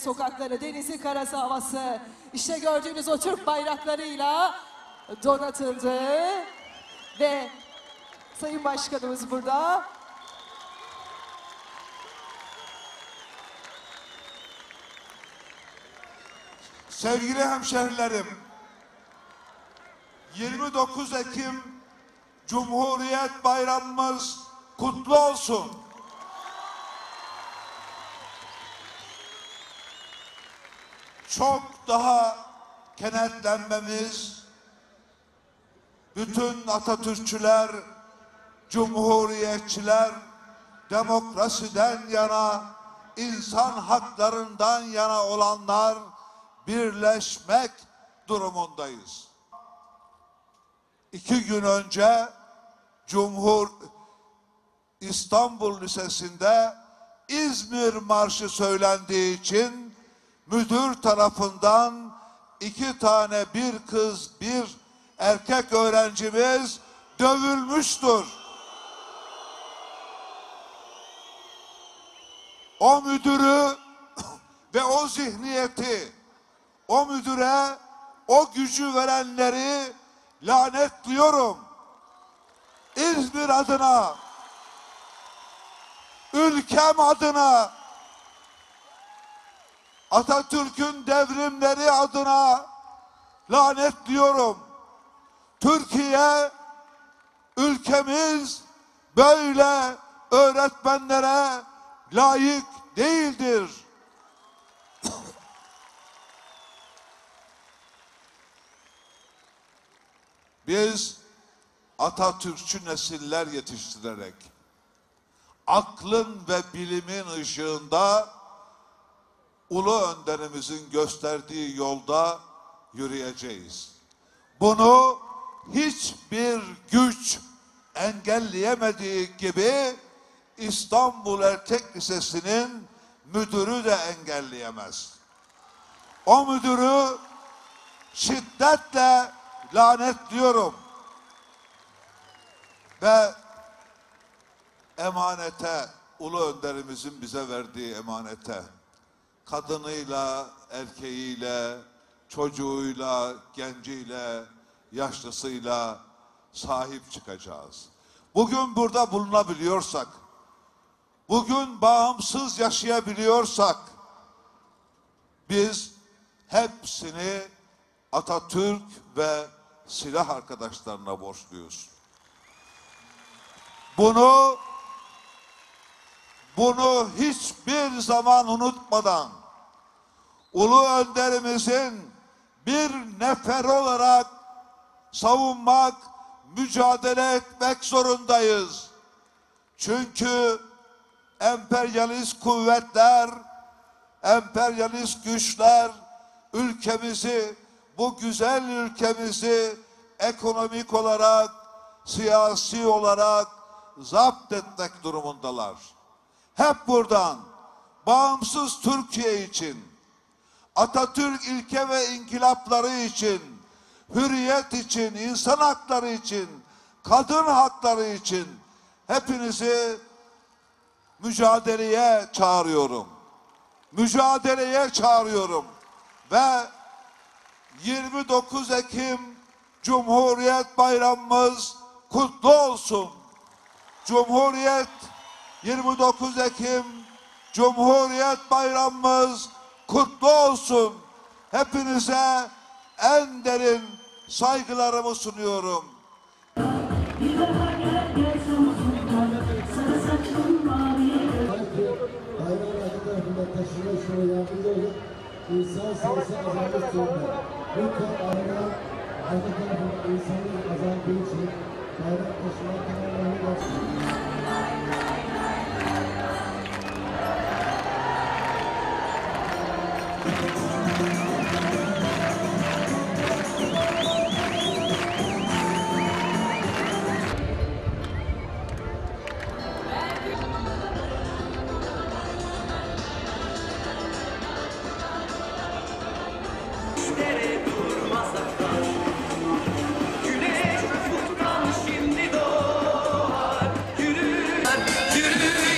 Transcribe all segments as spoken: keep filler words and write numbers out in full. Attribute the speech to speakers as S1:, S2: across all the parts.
S1: sokakları, denizi, karası, havası işte gördüğünüz o Türk bayraklarıyla donatıldı ve Sayın Başkanımız burada.
S2: Sevgili hemşehrilerim, yirmi dokuz Ekim Cumhuriyet Bayramımız kutlu olsun. Çok daha kenetlenmemiz, bütün Atatürkçüler, Cumhuriyetçiler, demokrasiden yana, insan haklarından yana olanlar birleşmek durumundayız. İki gün önce Cumhur İstanbul Lisesi'nde İzmir Marşı söylendiği için müdür tarafından iki tane, bir kız bir erkek öğrencimiz dövülmüştür. O müdürü ve o zihniyeti, o müdüre o gücü verenleri lanetliyorum. İzmir adına, ülkem adına, Atatürk'ün devrimleri adına lanetliyorum. Türkiye, ülkemiz böyle öğretmenlere layık değildir. Biz Atatürkçü nesiller yetiştirerek aklın ve bilimin ışığında ulu önderimizin gösterdiği yolda yürüyeceğiz. Bunu hiçbir güç engelleyemediği gibi İstanbul Erkek Lisesi'nin müdürü de engelleyemez. O müdürü şiddetle lanetliyorum ve emanete, ulu önderimizin bize verdiği emanete, kadınıyla, erkeğiyle, çocuğuyla, genciyle, yaşlısıyla sahip çıkacağız. Bugün burada bulunabiliyorsak, bugün bağımsız yaşayabiliyorsak, biz hepsini Atatürk ve silah arkadaşlarına borçluyuz. Bunu bunu hiçbir zaman unutmadan ulu önderimizin bir nefer olarak savunmak, mücadele etmek zorundayız. Çünkü emperyalist kuvvetler, emperyalist güçler ülkemizi, bu güzel ülkemizi ekonomik olarak, siyasi olarak zapt etmek durumundalar. Hep buradan bağımsız Türkiye için, Atatürk ilke ve inkılapları için, hürriyet için, insan hakları için, kadın hakları için hepinizi mücadeleye çağırıyorum. Mücadeleye çağırıyorum ve yirmi dokuz Ekim Cumhuriyet Bayramımız kutlu olsun. Cumhuriyet yirmi dokuz Ekim Cumhuriyet Bayramımız kutlu olsun. Hepinize en derin saygılarımı sunuyorum.
S3: İnsan sayısı azalmış durumda. Lütfen aradan arka tarafında insanların azaldığı için bayrak taşıma kanallarını başlayın.
S4: Güneş ufuktan şimdi doğar. Yürü, yürü.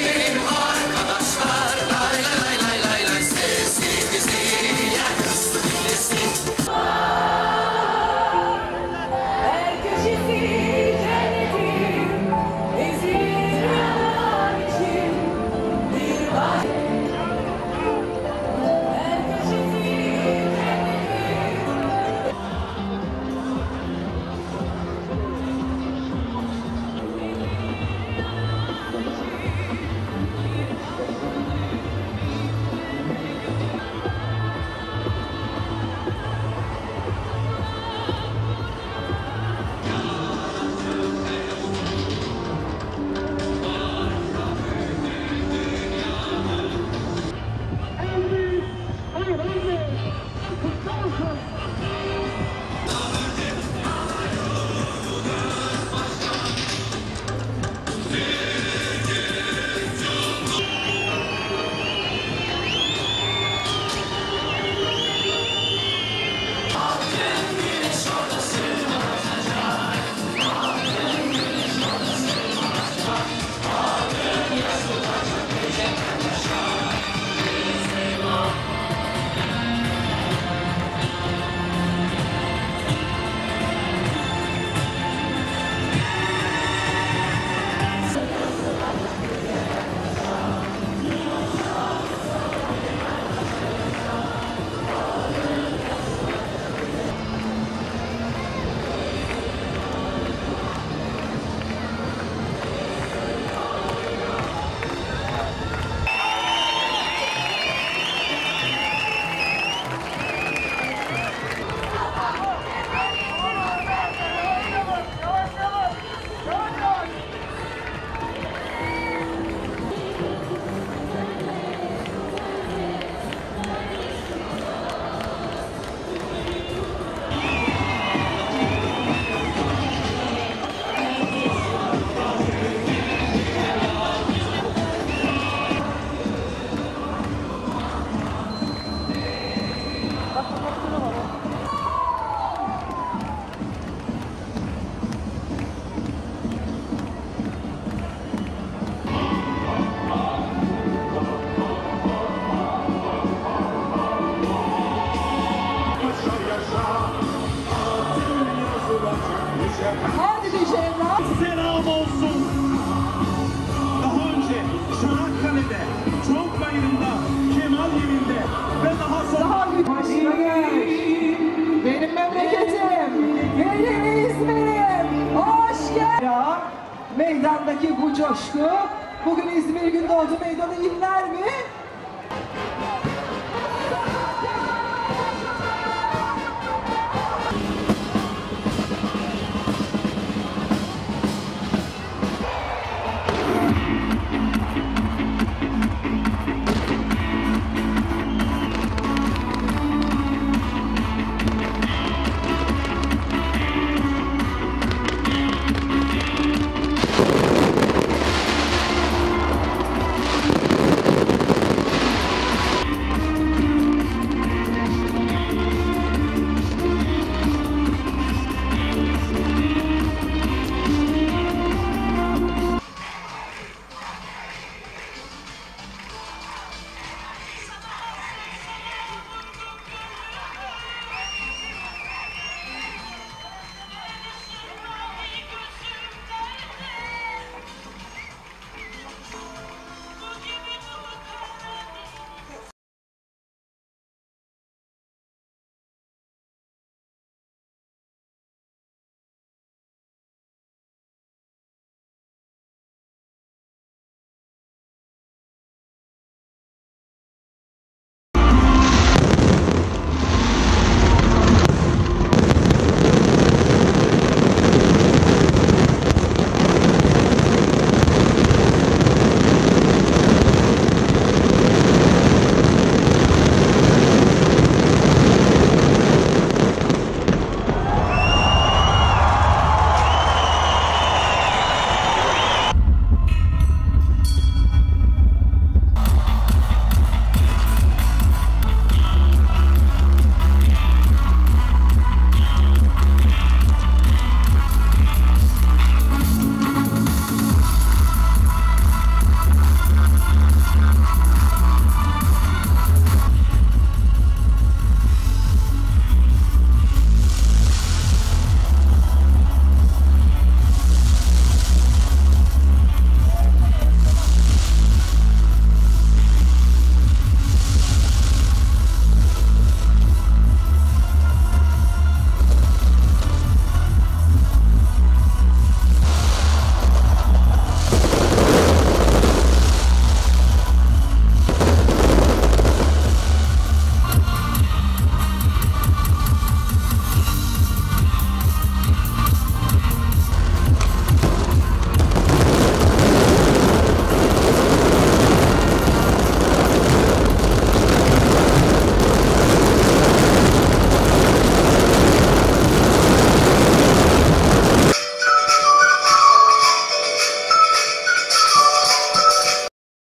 S1: meydandaki bu coşku. Bugün İzmir Gündoğdu Meydanı